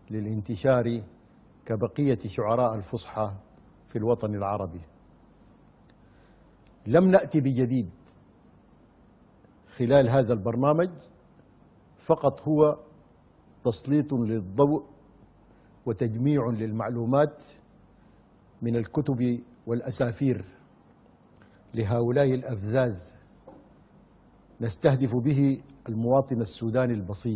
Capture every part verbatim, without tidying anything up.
للانتشار كبقية شعراء الفصحى في الوطن العربي. لم نأتي بجديد خلال هذا البرنامج، فقط هو تسليط للضوء وتجميع للمعلومات من الكتب والأسافير لهؤلاء الأفذاذ نستهدف به المواطن السوداني البسيط،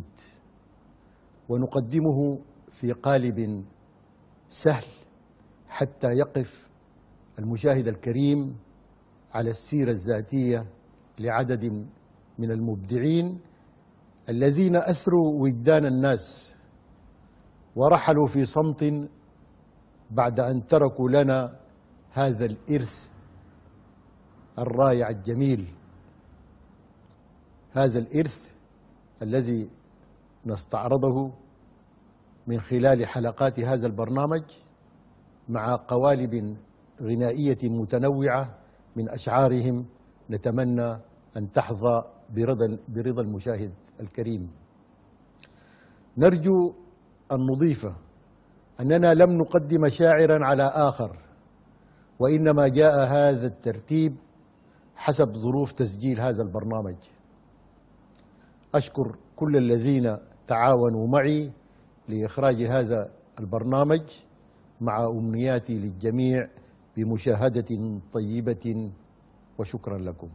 ونقدمه في قالب سهل حتى يقف المشاهد الكريم على السيرة الذاتية لعدد من المبدعين الذين أثروا وجدان الناس ورحلوا في صمت بعد أن تركوا لنا هذا الإرث الرائع الجميل، هذا الإرث الذي نستعرضه من خلال حلقات هذا البرنامج مع قوالب غنائية متنوعة من أشعارهم نتمنى أن تحظى برضا برضا المشاهد الكريم. نرجو أن نضيف أننا لم نقدم شاعرا على آخر، وإنما جاء هذا الترتيب حسب ظروف تسجيل هذا البرنامج. أشكر كل الذين تعاونوا معي لإخراج هذا البرنامج، مع أمنياتي للجميع بمشاهدة طيبة، وشكرا لكم.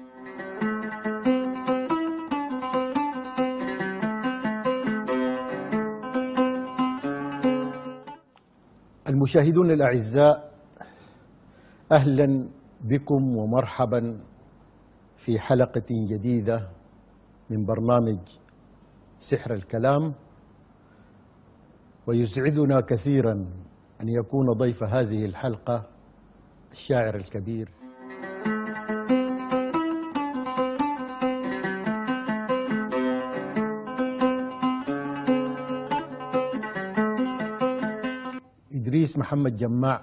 المشاهدون الأعزاء، أهلا بكم ومرحبا في حلقة جديدة من برنامج سحر الكلام. ويسعدنا كثيرا أن يكون ضيف هذه الحلقة الشاعر الكبير إدريس محمد جماع.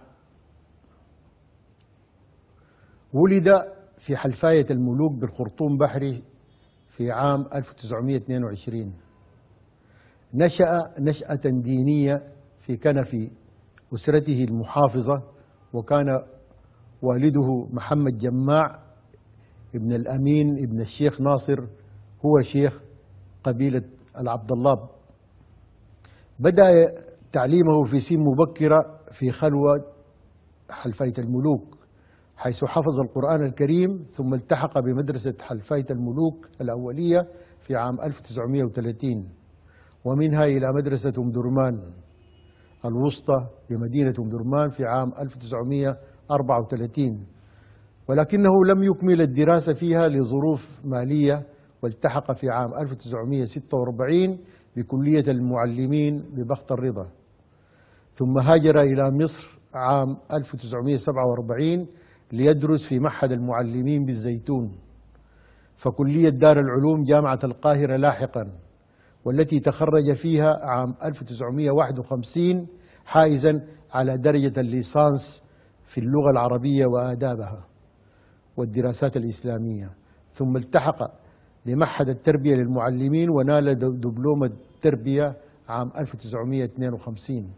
ولد في حلفاية الملوك بالخرطوم بحري في عام ألف وتسعمائة واثنين وعشرين. نشأ نشأة دينية في كنف أسرته المحافظة، وكان والده محمد جماع ابن الأمين ابن الشيخ ناصر هو شيخ قبيلة العبد الله. بدأ تعليمه في سن مبكرة في خلوة حلفاية الملوك، حيث حفظ القرآن الكريم، ثم التحق بمدرسة حلفاية الملوك الأولية في عام ألف وتسعمائة وثلاثين، ومنها إلى مدرسة أم درمان الوسطى بمدينة أم درمان في عام ألف وتسعمائة وأربعة وثلاثين، ولكنه لم يكمل الدراسة فيها لظروف مالية، والتحق في عام ألف وتسعمائة وستة وأربعين بكلية المعلمين ببخت الرضا، ثم هاجر إلى مصر عام ألف وتسعمائة وسبعة وأربعين ليدرس في معهد المعلمين بالزيتون، فكلية دار العلوم جامعة القاهرة لاحقا، والتي تخرج فيها عام ألف وتسعمائة وواحد وخمسين حائزا على درجة الليسانس في اللغة العربية وآدابها والدراسات الإسلامية، ثم التحق لمعهد التربية للمعلمين ونال دبلوم التربية عام ألف وتسعمائة واثنين وخمسين.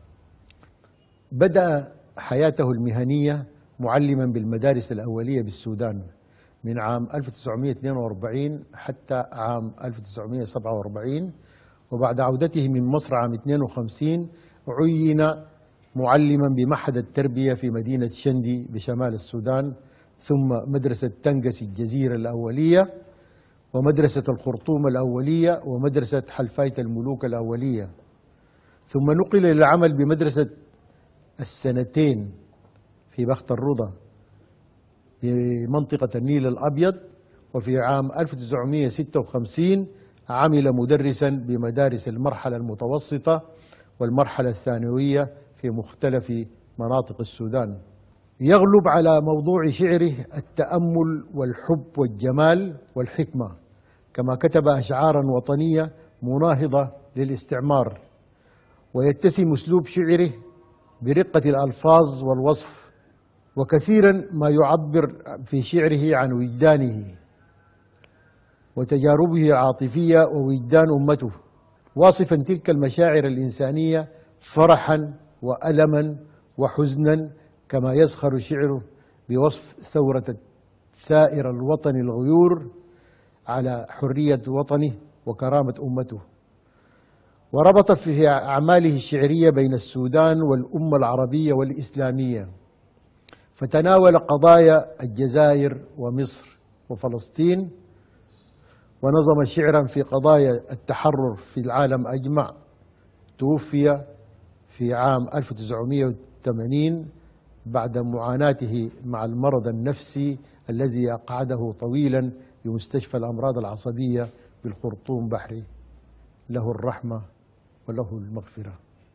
بدأ حياته المهنية معلما بالمدارس الأولية بالسودان من عام ألف وتسعمائة واثنين وأربعين حتى عام ألف وتسعمائة وسبعة وأربعين، وبعد عودته من مصر عام اثنين وخمسين عين معلما بمعهد التربية في مدينة شندي بشمال السودان، ثم مدرسة تنقس الجزيرة الأولية، ومدرسة الخرطوم الأولية، ومدرسة حلفاية الملوك الأولية، ثم نقل للعمل بمدرسة السنتين في بخت الرضا بمنطقة النيل الأبيض، وفي عام ألف وتسعمائة وستة وخمسين عمل مدرسا بمدارس المرحلة المتوسطة والمرحلة الثانوية في مختلف مناطق السودان. يغلب على موضوع شعره التأمل والحب والجمال والحكمة، كما كتب أشعارا وطنية مناهضة للاستعمار، ويتسم أسلوب شعره برقة الألفاظ والوصف، وكثيرا ما يعبر في شعره عن وجدانه وتجاربه العاطفية ووجدان أمته، واصفا تلك المشاعر الإنسانية فرحا وألما وحزنا، كما يزخر شعره بوصف ثورة الثائر الوطني الغيور على حرية وطنه وكرامة أمته. وربط في أعماله الشعرية بين السودان والأمة العربية والإسلامية، فتناول قضايا الجزائر ومصر وفلسطين، ونظم شعرا في قضايا التحرر في العالم أجمع. توفي في عام ألف وتسعمئة وثمانين بعد معاناته مع المرض النفسي الذي أقعده طويلا بمستشفى الأمراض العصبية بالخرطوم بحري. له الرحمة وله المغفرة.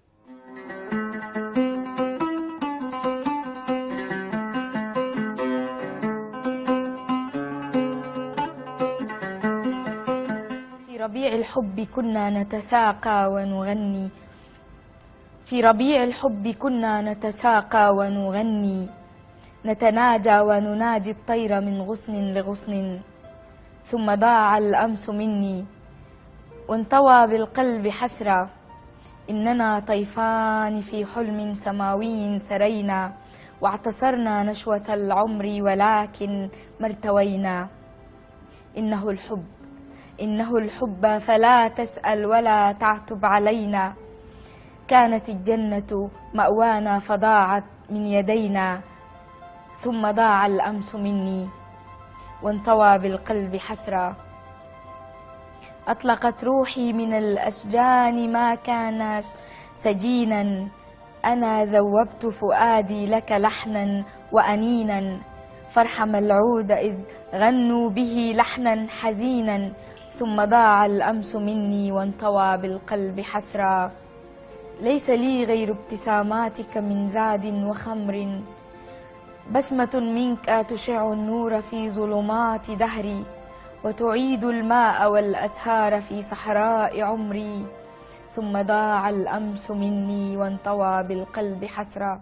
في ربيع الحب كنا نتساقى ونغني، في ربيع الحب كنا نتساقى ونغني، نتناجى ونناجي الطير من غصن لغصن، ثم ضاع الأمس مني وانطوى بالقلب حسرة، إننا طيفان في حلم سماوي سرينا، واعتصرنا نشوة العمر ولكن ما ارتوينا. إنه الحب إنه الحب فلا تسأل ولا تعتب علينا، كانت الجنة مأوانا فضاعت من يدينا، ثم ضاع الأمس مني وانطوى بالقلب حسرة. أطلقت روحي من الأشجان ما كان سجينا، أنا ذوبت فؤادي لك لحنا وأنينا، فارحم العود إذ غنوا به لحنا حزينا، ثم ضاع الأمس مني وانطوى بالقلب حسرة. ليس لي غير ابتساماتك من زاد وخمر، بسمة منك تشع النور في ظلمات دهري، وتعيد الماء والأسهار في صحراء عمري، ثم ضاع الأمس مني وانطوى بالقلب حسرة.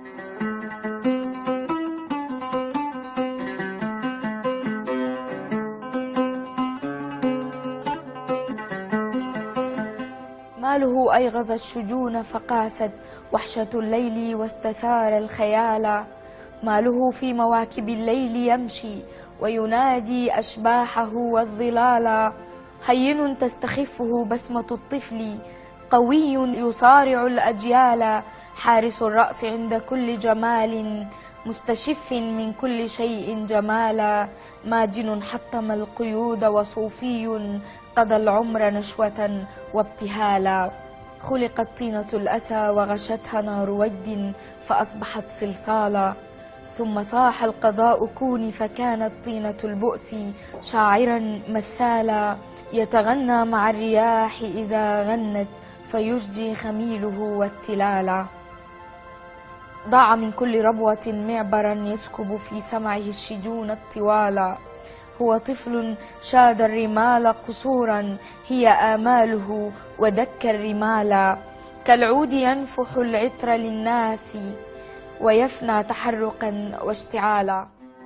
ماله أيغظ الشجون فقاست وحشة الليل واستثار الخيال، ماله في مواكب الليل يمشي وينادي أشباحه والظلال، هين تستخفه بسمة الطفل قوي يصارع الأجيال، حارس الرأس عند كل جمال مستشف من كل شيء جمالا، ماجن حطم القيود وصوفي قضى العمر نشوة وابتهالا، خلقت طينة الأسى وغشتها نار وجد فأصبحت صلصالا، ثم صاح القضاء كوني فكانت طينة البؤس شاعرا مثالا، يتغنى مع الرياح إذا غنت فيشجي خميله والتلالا، ضاع من كل ربوة معبرا يسكب في سمعه الشجون الطوالا، هو طفل شاد الرمال قصورا هي آماله ودك الرمالا، كالعود ينفح العطر للناس ويفنى تحرقا واشتعالا.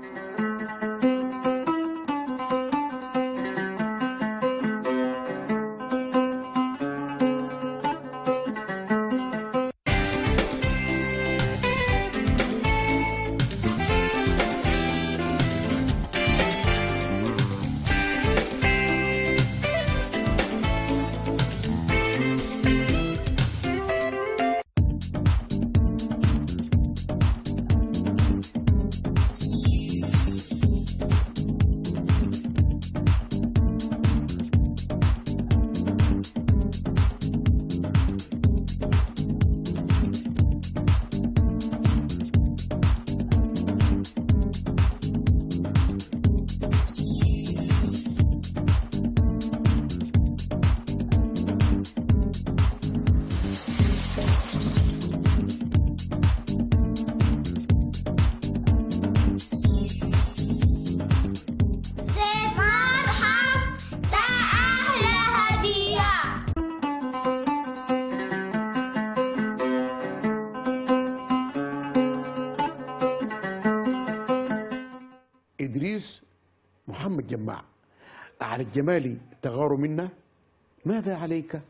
إدريس محمد جماع على الجمالي تغار منا، ماذا عليك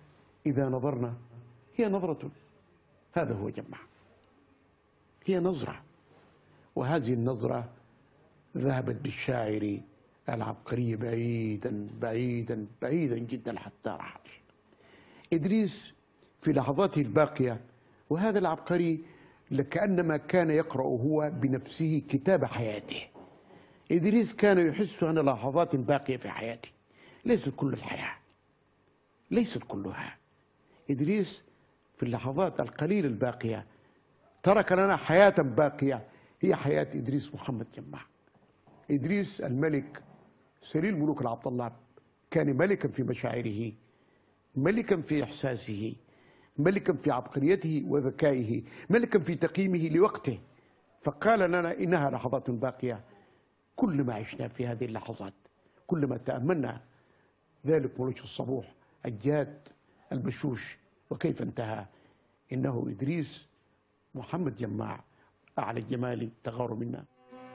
إذا نظرنا هي نظرة، هذا هو جمع، هي نظرة، وهذه النظرة ذهبت بالشاعر العبقري بعيدا بعيدا بعيدا جدا حتى رحل. إدريس في لحظاته الباقية، وهذا العبقري لكأنما كان يقرأ هو بنفسه كتاب حياته. إدريس كان يحس أن لحظات باقية في حياته، ليست كل الحياة، ليست كلها. إدريس في اللحظات القليلة الباقية ترك لنا حياة باقية، هي حياة إدريس محمد جمع. إدريس الملك سليل ملوك العبد الله كان ملكا في مشاعره، ملكا في إحساسه، ملكا في عبقريته وذكائه، ملكا في تقييمه لوقته. فقال لنا إنها لحظات باقية. كل ما عشنا في هذه اللحظات، كل ما تأملنا ذلك ملوك الصبوح الجاد البشوش وكيف انتهى، إنه إدريس محمد جماع أعلى الجمال تغار منا.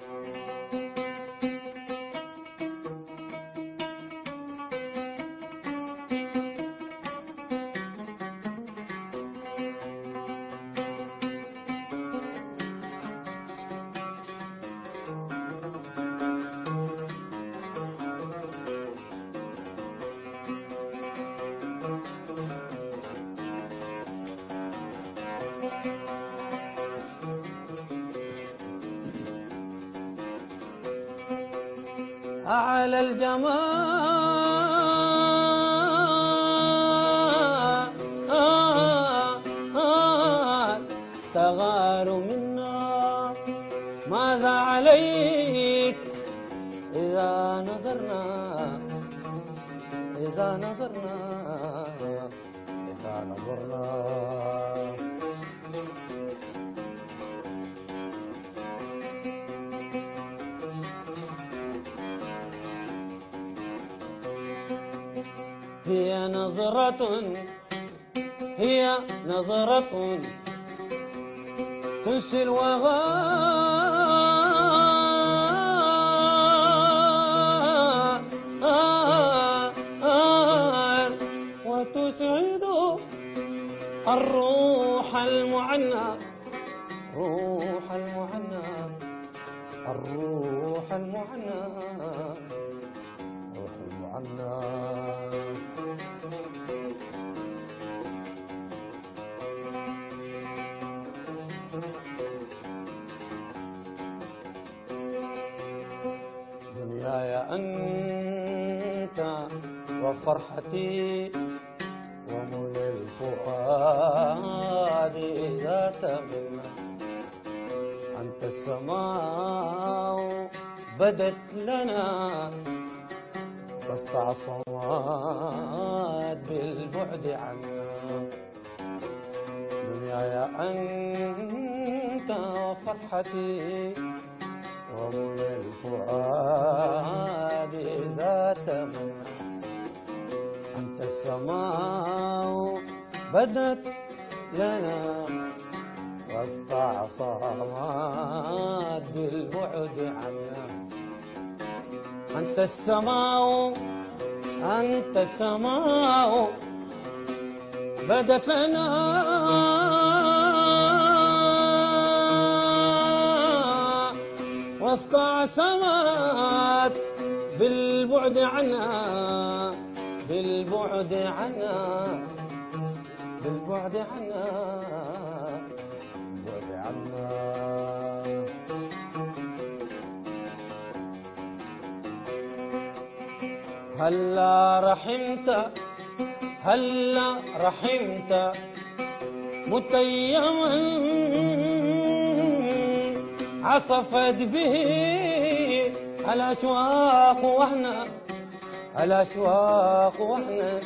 على الجمال تغار منا، ماذا عليك إذا نظرنا، إذا نظرنا، إذا نظرنا. هي نظرة، هي نظرة تنسي الوغار وتسعد الروح المعنى، روح المعنى، الروح المعنى، روح المعنى. دنياي أنت وفرحتي ومنى الفؤاد إذا تمنى، أنت السماء بدت لنا وسط عصمات بالبعد عنا. دنياي أنت وفرحتي ومنى الفؤاد إذا تمنى، أنت السماء بدت لنا وسط عصامات بالبعد عنا. أنت السماء، أنت السماء بدت لنا وسط عصامات بالبعد عنا، بالبعد عنا، بالبعد عنا، بالبعد عنا. هلا رحمت، هلا رحمت متيما عصفت به الأشواق وهنا، الأشواق وهنا،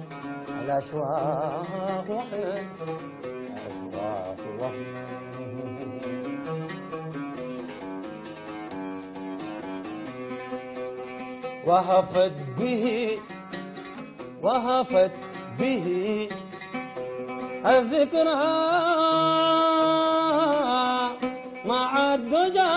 الأشواق وهنا، الأشواق وهنا. وهفت به، وهفت به الذكرى مع الدجى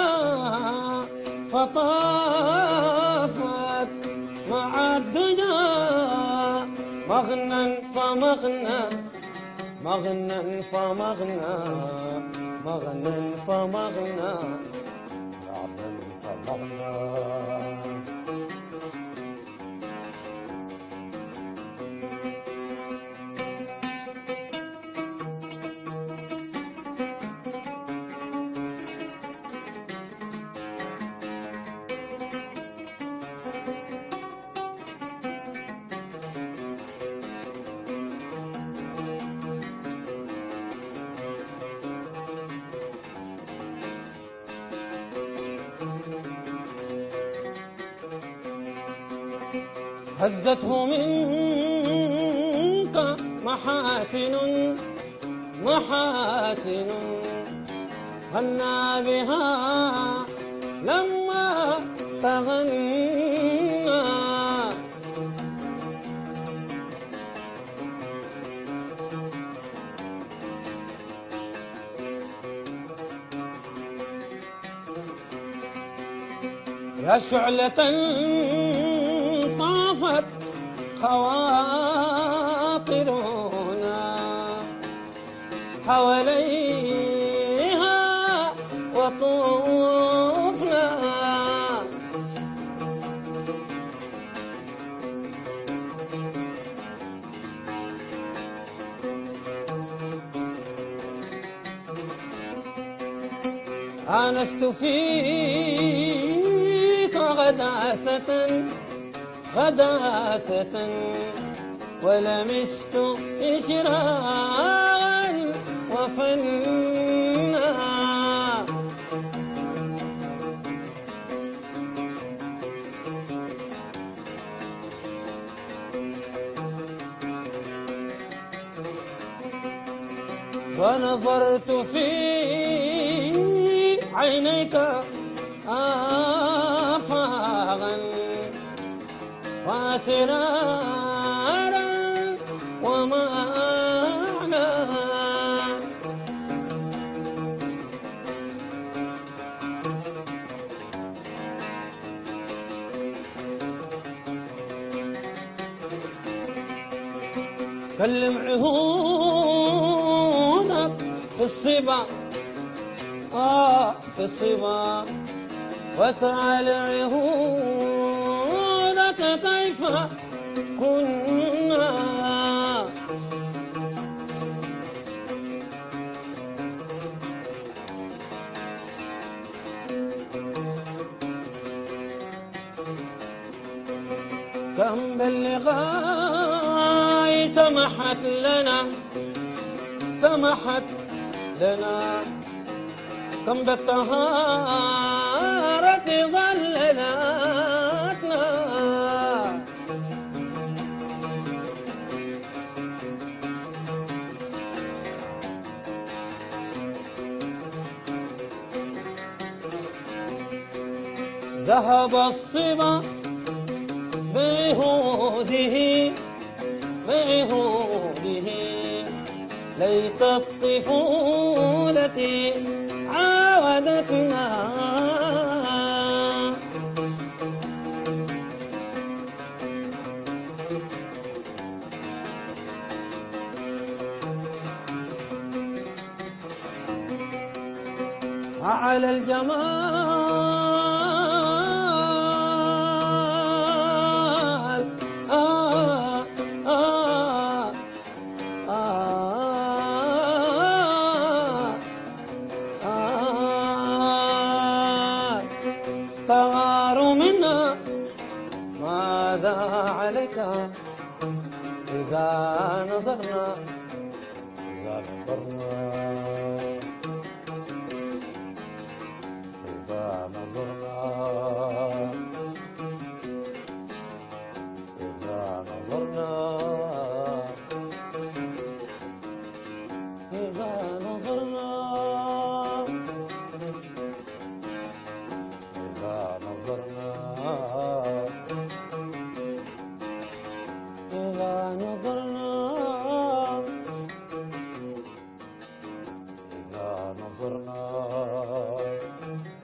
فطافت، مع الدجى مغنى فمغنى مغنى فمغنى مغنى فمغنى مغنى فمغنى. هزته منك محاسن محاسن غنى بها لما تغنى. يا شعلة طافت خواطرنا حواليها وطوفنا. آنست فيك غداسة غداسة ولمست إشراقا وفنا. ونظرت في عينيك آفاقا وأسرارا ومعنى. كلم عهودك في الصبا آه في الصبا واسأل عهودك كيف كنا. كم باللقاء سمحت لنا سمحت لنا كم بالطهارة ظللتنا. ذهب الصبا بعهوده بعهوده ليت الطفولة عاودتنا. على الجمال آه آه آه آه تغار منا. ماذا عليك إذا نظرنا إذا نظرنا إذا نظرنا إذا نظرنا إذا نظرنا إذا نظرنا إذا نظرنا إذا نظرنا